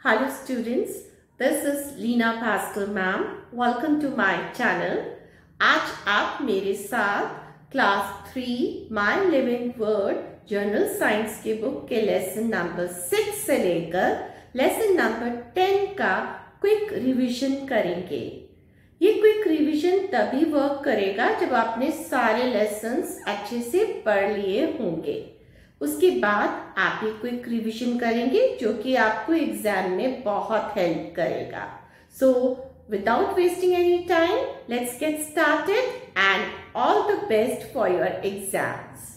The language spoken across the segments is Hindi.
Hello students, this is Leena Pascal ma'am. Welcome to my channel. आज आप मेरे साथ class 3 My Living Word journal science के बुक के लेसन नंबर 6 से लेकर लेसन नंबर 10 का क्विक रिवीजन करेंगे। ये क्विक रिवीजन तभी वर्क करेगा जब आपने सारे लेसन्स अच्छे से पढ़ लिए होंगे। उसके बाद आप एक क्विक रिवीजन करेंगे जो कि आपको एग्जाम में बहुत हेल्प करेगा। So without wasting any time let's get started and all the best for your exams.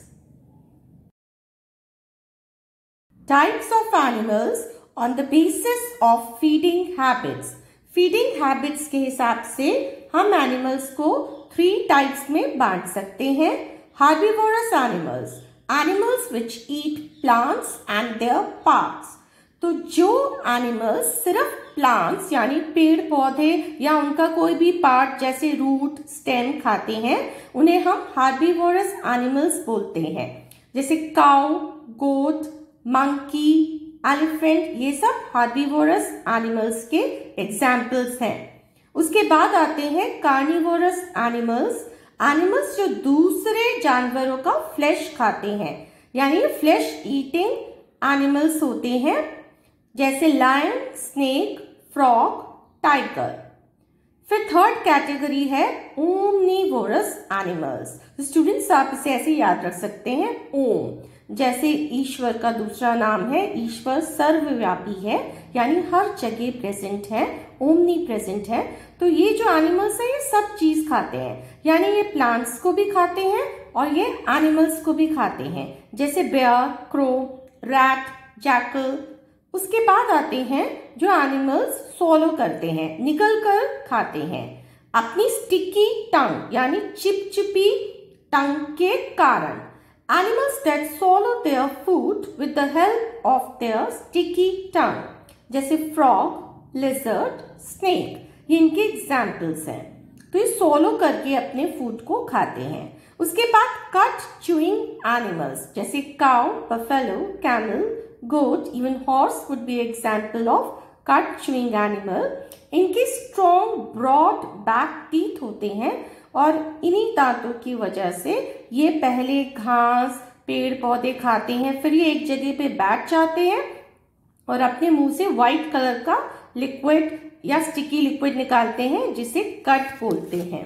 Types of animals on the basis of feeding habits. Feeding habits के हिसाब से हम एनिमल्स को 3 टाइप्स में बांट सकते हैं। Herbivorous animals, animals which eat plants and their parts. तो जो एनिमल्स सिर्फ प्लांट्स यानी पेड़ पौधे या उनका कोई भी पार्ट जैसे रूट स्टेम खाते हैं उन्हें हम हर्बीवोरस एनिमल्स बोलते हैं। जैसे काऊ, गोट, मंकी, एलिफेंट, ये सब हर्बीवोरस एनिमल्स के एग्जाम्पल्स हैं। उसके बाद आते हैं कार्निवोरस एनिमल्स, एनिमल्स जो दूसरे जानवरों का फ्लैश खाते हैं यानी फ्लैश ईटिंग एनिमल्स होते हैं, जैसे लायन, स्नेक, फ्रॉग, टाइगर। फिर थर्ड कैटेगरी है ओमनीवोरस एनिमल्स। स्टूडेंट्स आप इसे ऐसे याद रख सकते हैं, ओम जैसे ईश्वर का दूसरा नाम है, ईश्वर सर्वव्यापी है यानी हर जगह प्रेजेंट है, ओमनी प्रेजेंट है। तो ये जो एनिमल्स है ये सब चीज खाते हैं यानी ये प्लांट्स को भी खाते हैं और ये एनिमल्स को भी खाते हैं, जैसे बेयर, क्रो, रैट, जैकल। उसके बाद आते हैं जो एनिमल्स स्वॉलो करते हैं, निगल कर खाते हैं अपनी स्टिकी टंग यानी चिपचिपी टंग के कारण। Animals that swallow their food with the help of their sticky tongue, जैसे frog, lizard, snake, ये इनके एग्जाम्पल्स हैं। तो ये swallow करके अपने फूड को खाते हैं। उसके बाद cut chewing animals, जैसे cow, buffalo, camel, goat, even horse would be example of cut chewing animal। इनके strong, broad back teeth होते हैं और इन्हीं दांतों की वजह से ये पहले घास, पेड़ पौधे खाते हैं, फिर ये एक जगह पे बैठ जाते हैं और अपने मुंह से व्हाइट कलर का लिक्विड या स्टिकी लिक्विड निकालते हैं जिसे कट बोलते हैं।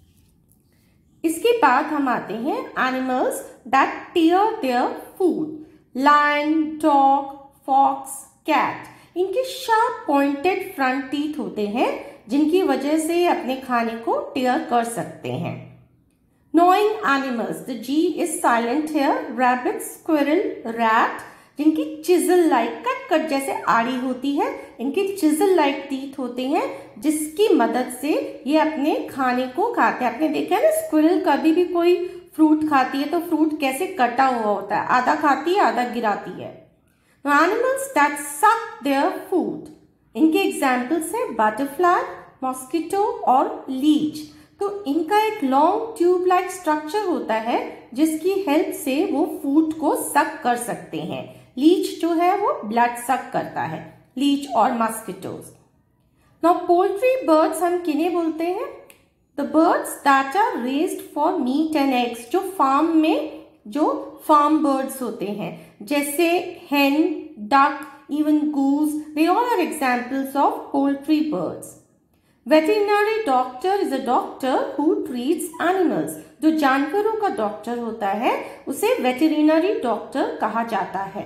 इसके बाद हम आते हैं animals that tear their food, lion, dog, fox, cat. इनके शार्प पॉइंटेड फ्रंट टीथ होते हैं जिनकी वजह से अपने खाने को टेयर कर सकते हैं। Gnawing animals, the G is silent here, rabbit, squirrel, rat, जिनकी चिजल लाइक कट जैसे आड़ी होती है, इनके चिजल लाइक टीथ होते हैं जिसकी मदद से ये अपने खाने को खाते हैं। आपने देखा है ना स्क्विरल कभी भी कोई फ्रूट खाती है तो फ्रूट कैसे कटा हुआ होता है, आधा खाती है आधा गिराती है। Animals that suck their food, इनके एग्जाम्पल्स हैं बटरफ्लाई, मॉस्किटो और लीच। तो इनका एक लॉन्ग ट्यूब लाइक स्ट्रक्चर होता है जिसकी हेल्प से वो फूड को सक कर सकते हैं। लीच जो है वो ब्लड सक करता है, लीच और मॉस्किटोज। नाउ पोल्ट्री बर्ड्स हम किन्हें बोलते हैं? The birds that are raised for meat and eggs, जो फार्म में जो फार्म बर्ड्स होते हैं, जैसे hen, duck, even goose, they all are examples of poultry birds. Veterinary doctor is a doctor who treats animals. जो जानवरों का डॉक्टर होता है उसे वेटरिनरी डॉक्टर कहा जाता है।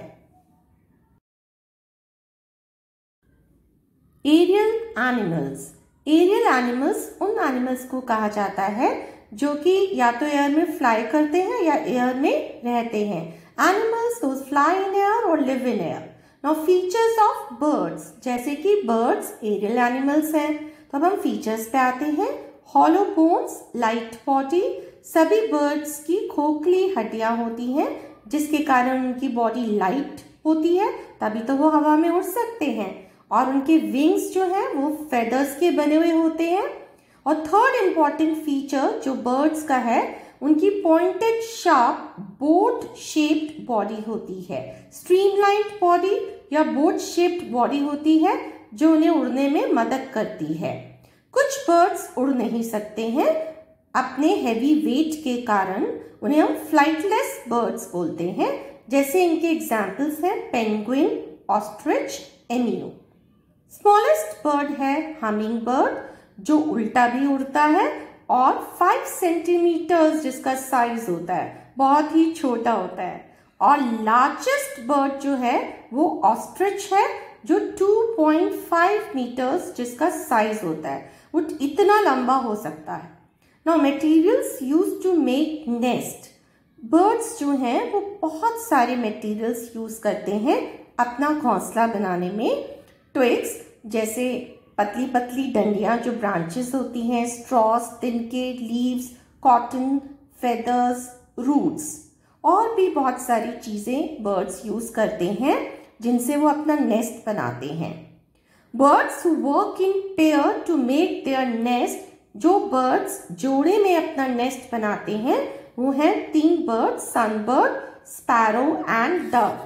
एरियल एनिमल्स, एरियल एनिमल्स उन एनिमल्स को कहा जाता है जो कि या तो एयर में फ्लाई करते हैं या एयर में रहते हैं। Animals those fly in air और live in air. Now features of birds, जैसे कि बर्ड्स एरियल एनिमल्स हैं तो अब हम फीचर्स पे आते हैं। हॉलो बोन्स, लाइट बॉडी, सभी बर्ड्स की खोखली हड्डियां होती हैं जिसके कारण उनकी बॉडी लाइट होती है, तभी तो वो हवा में उड़ सकते हैं। और उनके विंग्स जो है वो फेदर्स के बने हुए होते हैं। और थर्ड इंपॉर्टेंट फीचर जो बर्ड्स का है, उनकी pointed sharp boat shaped body होती है, स्ट्रीमलाइन्ड बॉडी या बोट शेप्ड बॉडी होती है जो उन्हें उड़ने में मदद करती है। कुछ बर्ड्स उड़ नहीं सकते हैं अपने हैवी वेट के कारण, उन्हें हम फ्लाइटलेस बर्ड्स बोलते हैं। जैसे इनके एग्जाम्पल्स हैं penguin, ostrich, emu. Smallest bird है हमिंग बर्ड जो उल्टा भी उड़ता है और 5 सेंटीमीटर जिसका साइज होता है, बहुत ही छोटा होता है। और लार्जेस्ट बर्ड जो है वो ऑस्ट्रिच है जो 2.5 मीटर्स जिसका साइज होता है, वो इतना लंबा हो सकता है। Now materials used to make nest. Birds जो हैं वो बहुत सारे मटेरियल्स यूज करते हैं अपना घोंसला बनाने में। ट्विग्स जैसे पतली पतली डंडियां जो ब्रांचेस होती हैं, स्ट्रॉस, तिनके, लीव्स, कॉटन, फेदर्स, रूट्स, और भी बहुत सारी चीजें बर्ड्स यूज करते हैं जिनसे वो अपना नेस्ट बनाते हैं। Birds who work in pair to make their nest, जो बर्ड्स जोड़े में अपना नेस्ट बनाते हैं वो हैं 3 birds, sunbird, sparrow and dove.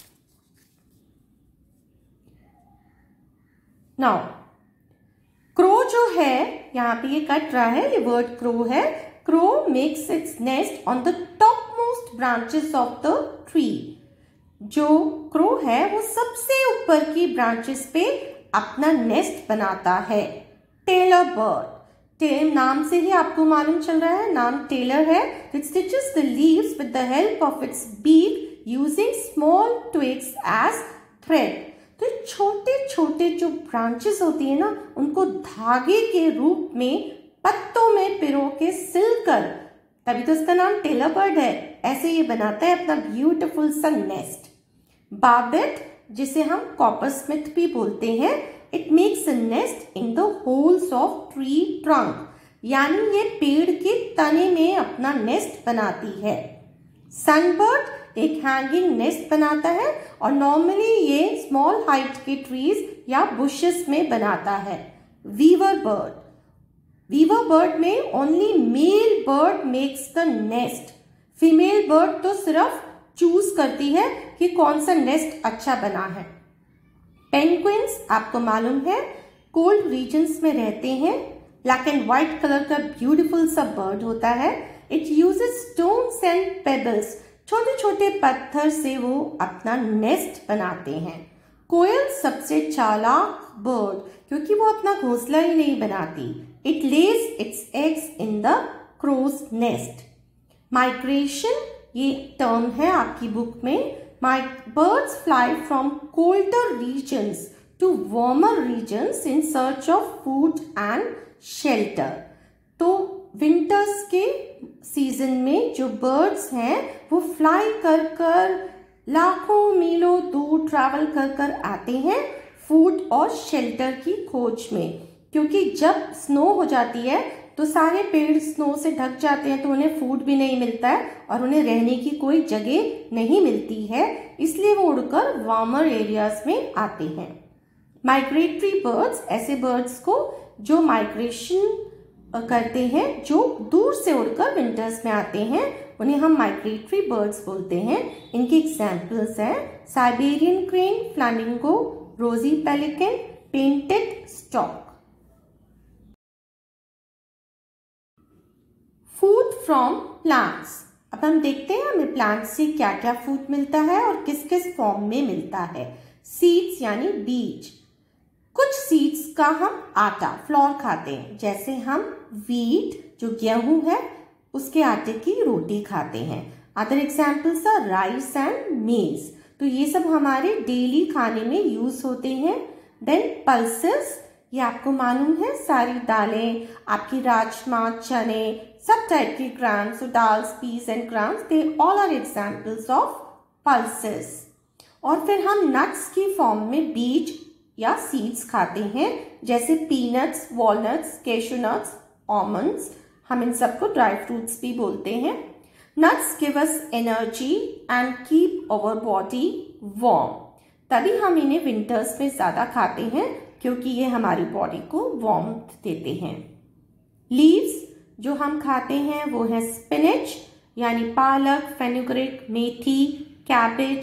Now crow जो है, यहाँ पे ये कट रहा है, ये वर्ड क्रो है। Crow makes its nest on the top most branches of the tree. जो क्रो है वो सबसे ऊपर की ब्रांचेस पे अपना नेस्ट बनाता है। टेलर बर्ड, नाम से ही आपको मालूम चल रहा है, नाम टेलर है। It stitches the leaves with the help of its beak using small twigs as thread. तो छोटे छोटे जो ब्रांचेस होती है ना, उनको धागे के रूप में पत्तों में पिरो के सिलकर, तभी तो इसका नाम टेलर बर्ड है, ऐसे ये बनाता है अपना ब्यूटीफुल सा नेस्ट। बार्बेट जिसे हम कॉपर स्मिथ भी बोलते हैं, it makes a nest in the holes of tree trunk, यानी ये पेड़ के तने में अपना नेस्ट बनाती है। सनबर्ड एक हैंगिंग नेस्ट बनाता है और नॉर्मली ये स्मॉल हाइट के ट्रीज या बुशेस में बनाता है। वीवर बर्ड में only male bird makes the nest. Female bird तो सिर्फ चूज करती है कि कौन सा नेस्ट अच्छा बना है। पेंगुइन्स आपको मालूम है कोल्ड रीजन्स में रहते हैं। ब्लैक एंड व्हाइट कलर का ब्यूटीफुल सा बर्ड होता है। It uses stones and pebbles, छोटे छोटे पत्थर से वो अपना नेस्ट बनाते हैं। कोयल सबसे चालाक बर्ड, क्योंकि वो अपना घोंसला ही नहीं बनाती। It lays its eggs in the crow's nest. Migration ये टर्म है आपकी बुक में। Birds fly from colder regions to warmer regions in search of food and shelter. तो विंटर्स के सीजन में जो बर्ड्स हैं वो फ्लाई कर लाखों मीलों दूर ट्रैवल कर आते हैं फूड और शेल्टर की खोज में, क्योंकि जब स्नो हो जाती है तो सारे पेड़ स्नो से ढक जाते हैं, तो उन्हें फूड भी नहीं मिलता है और उन्हें रहने की कोई जगह नहीं मिलती है, इसलिए वो उड़कर वार्मर एरियाज में आते हैं। माइग्रेटरी बर्ड्स ऐसे बर्ड्स को जो माइग्रेशन करते हैं, जो दूर से उड़कर विंटर्स में आते हैं, उन्हें हम माइग्रेटरी बर्ड्स बोलते हैं। इनके एग्जाम्पल्स हैं Siberian crane, flamingo, rosy pelican, painted stork. Food from plants. अब हम देखते हैं हमें प्लांट से क्या क्या फूड मिलता है और किस किस फॉर्म में मिलता है। सीड्स यानी बीज। कुछ सीड्स का हम आटा फ्लोर खाते हैं, जैसे हम वीट जो गेहूं है उसके आटे की रोटी खाते हैं। Other examples are rice and maize. तो ये सब हमारे डेली खाने में यूज होते हैं। देन पल्सेस, ये आपको मालूम है सारी दालें, आपकी राजमा, चने, सब टाइप की grams, dals, peas and grams, they all are examples of pulses. और फिर हम नट्स की फॉर्म में बीज या सीड्स खाते हैं, जैसे peanuts, walnuts, cashew nuts, almonds. हम इन सबको ड्राई फ्रूट्स भी बोलते हैं। Nuts give us energy and keep our body warm. तभी हम इन्हें विंटर्स में ज्यादा खाते हैं, क्योंकि ये हमारी बॉडी को वार्मथ देते हैं। लीव्स जो हम खाते हैं वो है स्पिनच यानी पालक, फेनुग्रीक, मेथी, कैबेज,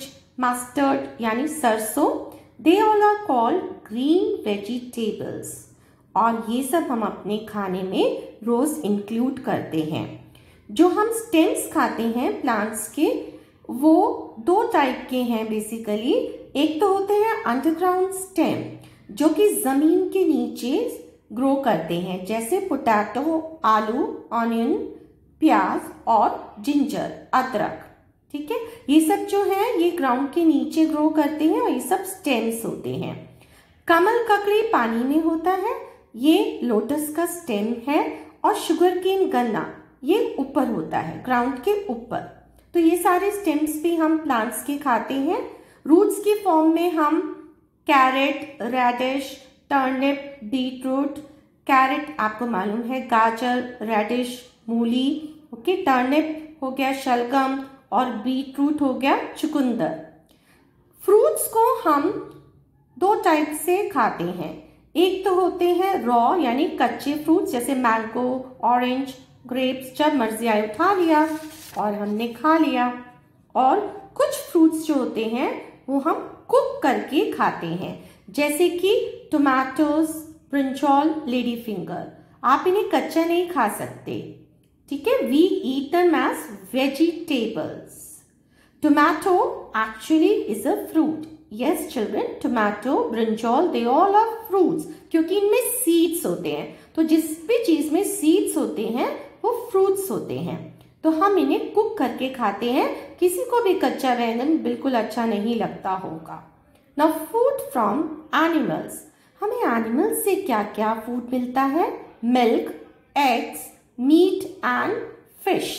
मस्टर्ड यानी सरसों, they all are called green vegetables. और ये सब हम अपने खाने में रोज इंक्लूड करते हैं। जो हम स्टेम्स खाते हैं प्लांट्स के, वो दो टाइप के हैं बेसिकली। एक तो होते हैं अंडरग्राउंड स्टेम, जो कि जमीन के नीचे ग्रो करते हैं, जैसे पोटैटो, आलू, ऑनियन, प्याज और जिंजर, अदरक। ठीक है, ये सब जो है ये ग्राउंड के नीचे ग्रो करते हैं और ये सब स्टेम्स होते हैं। कमल ककड़ी पानी में होता है, ये लोटस का स्टेम है। और शुगर केन, गन्ना, ये ऊपर होता है ग्राउंड के ऊपर। तो ये सारे स्टेम्स भी हम प्लांट्स के खाते हैं। रूट्स की फॉर्म में हम carrot, radish, turnip, beetroot. Carrot आपको मालूम है गाजर, रेडिश मूली, ओके, टर्निप हो गया शलगम और बीटरूट हो गया चुकंदर। फ्रूट्स को हम दो टाइप से खाते हैं। एक तो होते हैं रॉ यानी कच्चे फ्रूट्स, जैसे मैंगो, ऑरेंज, ग्रेप्स, जब मर्जी आए उठा लिया और हमने खा लिया। और कुछ फ्रूट्स जो होते हैं वो हम कुक करके खाते हैं, जैसे कि टोमेटोज, ब्रिंजॉल, लेडी फिंगर। आप इन्हें कच्चा नहीं खा सकते, ठीक है। We eat them as vegetables. Tomato actually is a fruit. Yes children, tomato, brinjal, they all are fruits, क्योंकि इनमें सीड्स होते हैं। तो जिस भी चीज में सीड्स होते हैं वो फ्रूट्स होते हैं। तो हम इन्हें कुक करके खाते हैं। किसी को भी कच्चा रहना बिल्कुल अच्छा नहीं लगता होगा। Now food from animals. हमें एनिमल्स से क्या क्या फूड मिलता है? Milk, eggs, meat and fish.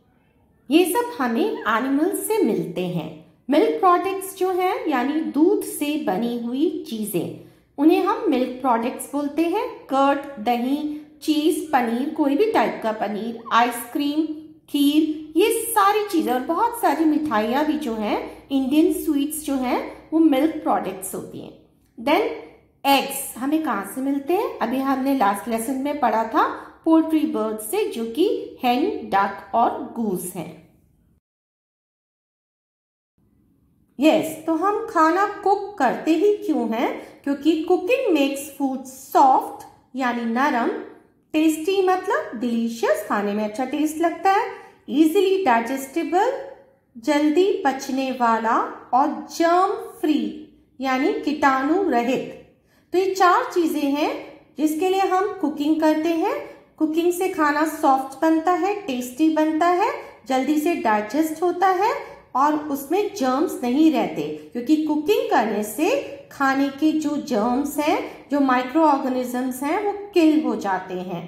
ये सब हमें एनिमल्स से मिलते हैं। मिल्क प्रोडक्ट्स जो हैं यानी दूध से बनी हुई चीजें, उन्हें हम मिल्क प्रोडक्ट्स बोलते हैं। कर्ड, दही, चीज, पनीर, कोई भी टाइप का पनीर, आइसक्रीम, खीर, ये सारी चीजें और बहुत सारी मिठाइयाँ भी जो हैं, इंडियन स्वीट्स जो हैं, वो मिल्क प्रोडक्ट्स होती हैं। देन एग्स हमें कहाँ से मिलते हैं? अभी हमने लास्ट लेसन में पढ़ा था पोल्ट्री बर्ड से, जो कि हेन, डक और गूस हैं। यस, तो हम खाना कुक करते ही क्यों हैं? क्योंकि कुकिंग मेक्स फूड सॉफ्ट यानी नरम, टेस्टी मतलब डिलीशियस, खाने में अच्छा टेस्ट लगता है, इजीली डाइजेस्टेबल, जल्दी पचने वाला, और जर्म फ्री यानी कीटाणु रहित। तो ये चार चीजें हैं जिसके लिए हम कुकिंग करते हैं। कुकिंग से खाना सॉफ्ट बनता है, टेस्टी बनता है, जल्दी से डाइजेस्ट होता है और उसमें जर्म्स नहीं रहते, क्योंकि कुकिंग करने से खाने के जो जर्म्स हैं, जो माइक्रो ऑर्गेनिजम्स हैं, वो किल हो जाते हैं।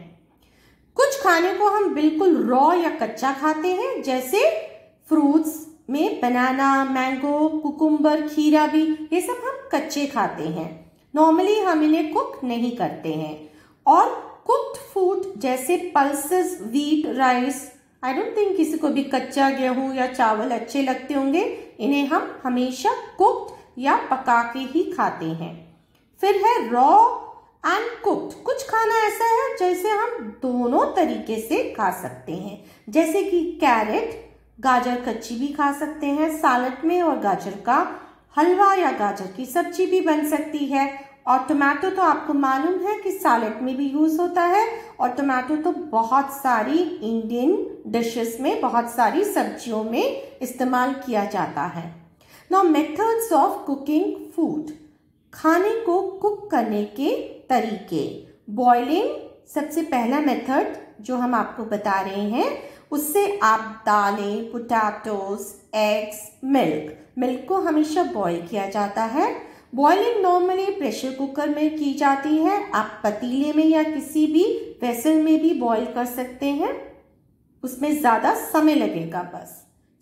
कुछ खाने को हम बिल्कुल रॉ या कच्चा खाते हैं, जैसे फ्रूट्स में बनाना, मैंगो, कुकुम्बर, खीरा भी, ये सब हम कच्चे खाते हैं। नॉर्मली हम इन्हें कुक नहीं करते हैं। और कुक्ड फूड जैसे pulses, wheat, rice, I don't think किसी को भी कच्चा गेहूं या चावल अच्छे लगते होंगे। इन्हें हम हमेशा कुक्ड या पका के ही खाते हैं। फिर है रॉ एंड कुक्ड। कुछ खाना ऐसा है जैसे हम दोनों तरीके से खा सकते हैं, जैसे कि कैरेट, गाजर कच्ची भी खा सकते हैं सैलेड में, और गाजर का हलवा या गाजर की सब्जी भी बन सकती है। और टोमेटो तो आपको मालूम है कि सैलेड में भी यूज होता है, और टोमेटो तो बहुत सारी इंडियन डिशेस में, बहुत सारी सब्जियों में इस्तेमाल किया जाता है। Now methods of cooking food. खाने को कुक करने के तरीके। बॉइलिंग सबसे पहला मेथड जो हम आपको बता रहे हैं, उससे आप दालें, पोटैटोज, एग्स, मिल्क को हमेशा बॉईल किया जाता है। बॉइलिंग नॉर्मली प्रेशर कुकर में की जाती है। आप पतीले में या किसी भी वेसल में भी बॉईल कर सकते हैं, उसमें ज्यादा समय लगेगा बस।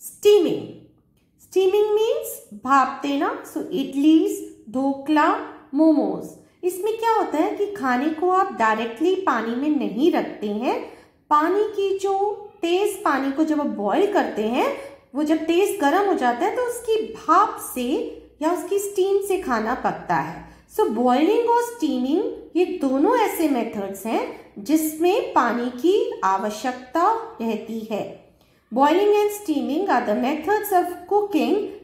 स्टीमिंग मीन्स भाप देना। सो इडलीज, ढोकला, मोमोज, इसमें क्या होता है कि खाने को आप डायरेक्टली पानी में नहीं रखते हैं। पानी की जो तेज पानी को जब आप बॉईल करते हैं, वो जब तेज गर्म हो जाता है तो उसकी भाप से या उसकी स्टीम से खाना पकता है। सो बॉइलिंग और स्टीमिंग ये दोनों ऐसे मेथड्स हैं जिसमें पानी की आवश्यकता रहती है। Boiling and steaming are the methods of cooking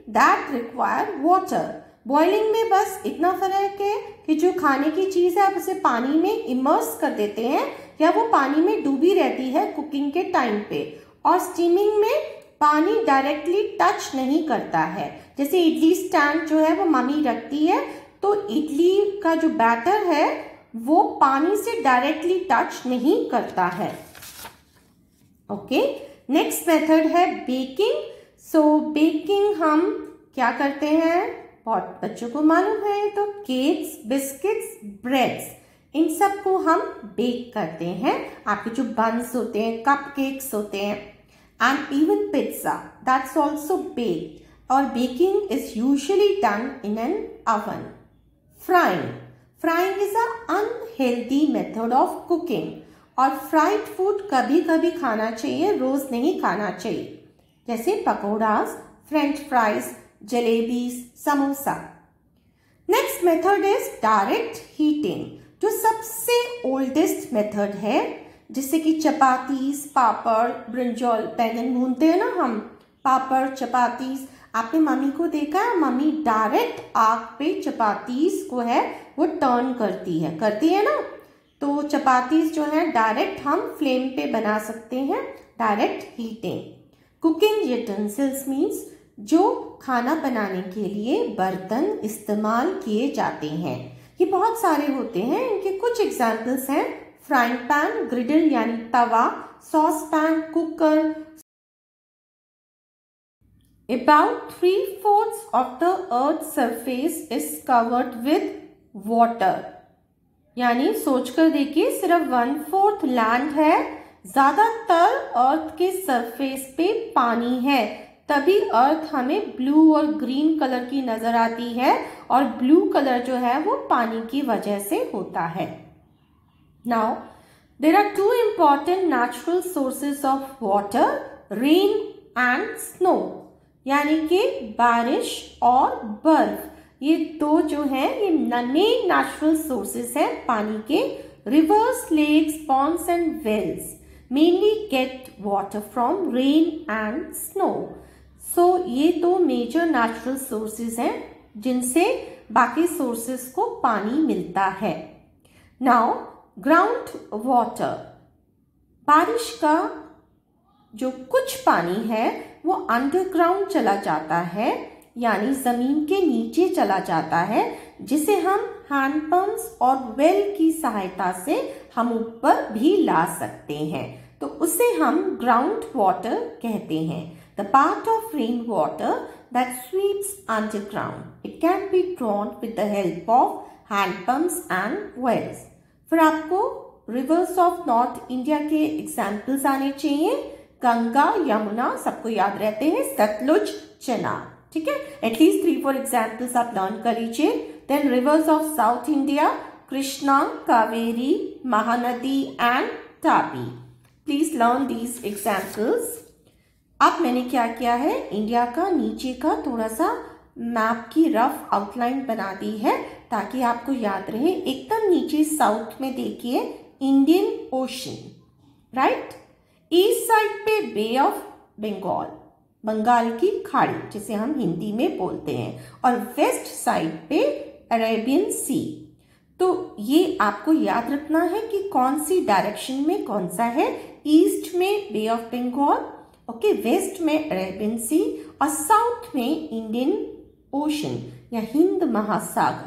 that require water. Boiling में बस इतना फर्क है कि जो खाने की चीज है आप उसे पानी में इमर्स कर देते हैं या वो पानी में डूबी रहती है कुकिंग के टाइम पे, और स्टीमिंग में पानी डायरेक्टली टच नहीं करता है। जैसे इडली स्टैंड जो है वो मम्मी रखती है, तो इडली का जो बैटर है वो पानी से डायरेक्टली टच नहीं करता है। ओके, नेक्स्ट मेथड है बेकिंग। सो बेकिंग हम क्या करते हैं, बहुत बच्चों को मालूम है, तो केक्स, बिस्किट्स, ब्रेड्स, इन सब को हम बेक करते हैं। आपके जो बन्स होते हैं, कप केक्स होते हैं, and even pizza, that's also baked, और baking is usually done in an oven. Frying, frying is a unhealthy method of cooking, और फ्राइड फूड कभी कभी खाना चाहिए, रोज नहीं खाना चाहिए, जैसे pakoras, French fries, jalebis, samosa. Next method is direct heating, जो सबसे ओल्डेस्ट मेथड है, जिससे कि चपातीस, पापड़, ब्रिंजॉल, बैंगन भूनते हैं ना हम, पापड़, चपातीस, आपने मम्मी को देखा है, मम्मी डायरेक्ट आग पे चपातीस को है वो टर्न करती है ना, तो चपातीस जो है डायरेक्ट हम फ्लेम पे बना सकते हैं, direct heating. Cooking utensils means जो खाना बनाने के लिए बर्तन इस्तेमाल किए जाते हैं, ये बहुत सारे होते हैं। इनके कुछ एग्जाम्पल्स हैं, फ्राइंग पैन, ग्रिडल यानी तवा, saucepan, cooker. About 3/4 of the earth's surface is covered with water. यानी सोचकर देखिए, सिर्फ 1/4 लैंड है, ज्यादातर अर्थ के सरफेस पे पानी है, तभी अर्थ हमें ब्लू और ग्रीन कलर की नजर आती है, और ब्लू कलर जो है वो पानी की वजह से होता है। Now there are 2 important natural sources of water, rain and snow, यानी कि बारिश और बर्फ, ये दो जो हैं ये मेन नेचुरल सोर्सेस हैं पानी के। Rivers, lakes, ponds and wells mainly get water from rain and snow. So ये दो मेजर नेचुरल सोर्सेस हैं जिनसे बाकी सोर्सेस को पानी मिलता है। नाउ ग्राउंड वाटर, बारिश का जो कुछ पानी है वो अंडरग्राउंड चला जाता है, यानी जमीन के नीचे चला जाता है, जिसे हम हैंडपंप्स और वेल की सहायता से हम ऊपर भी ला सकते हैं, तो उसे हम ग्राउंड वाटर कहते हैं। The part of rain water that sweeps underground, it can be drawn with the help of handpumps and wells. फिर आपको रिवर्स ऑफ नॉर्थ इंडिया के एग्जाम्पल्स आने चाहिए, गंगा, यमुना सबको याद रहते हैं, सतलुज, चेनाब, ठीक है, एटलीस्ट 3-4 एग्जाम्पल्स आप लर्न कर लीजिए। Then rivers of south India, Krishna, Kaveri, Mahanadi and Tapi, please learn these examples. अब मैंने क्या किया है, इंडिया का नीचे का थोड़ा सा मैप की रफ आउटलाइन बना दी है ताकि आपको याद रहे। एकदम नीचे साउथ में देखिए Indian ocean, right, east side पे बे ऑफ बंगाल, बंगाल की खाड़ी जिसे हम हिंदी में बोलते हैं, और वेस्ट साइड पे अरेबियन सी। तो ये आपको याद रखना है कि कौन सी डायरेक्शन में कौन सा है, ईस्ट में bay of Bengal, okay, west में अरेबियन सी, और साउथ में इंडियन ओशन या Hind Mahasagar.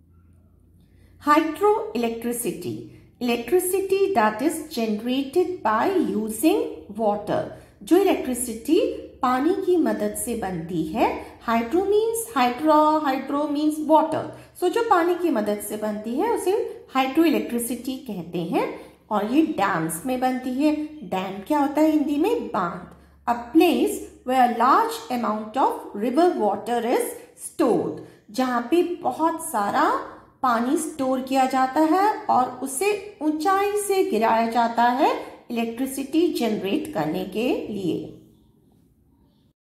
Hydroelectricity, electricity that is generated by using water, जो इलेक्ट्रिसिटी पानी की मदद से बनती है। हाइड्रो मीन्स वाटर, सो जो पानी की मदद से बनती है उसे हाइड्रो इलेक्ट्रिसिटी कहते हैं, और ये डैम्स में बनती है। डैम क्या होता है हिंदी में, बांध। A place where large amount of river water is stored, जहाँ पे बहुत सारा पानी स्टोर किया जाता है और उसे ऊंचाई से गिराया जाता है इलेक्ट्रिसिटी जनरेट करने के लिए।